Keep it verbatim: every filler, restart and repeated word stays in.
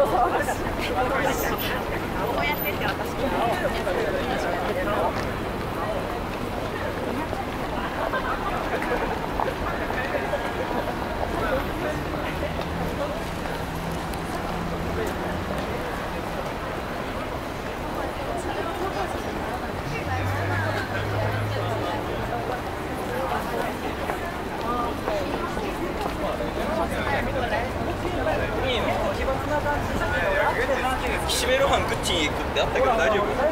うやってって私も。 岸辺露伴グッチに行くってあったけど大丈夫？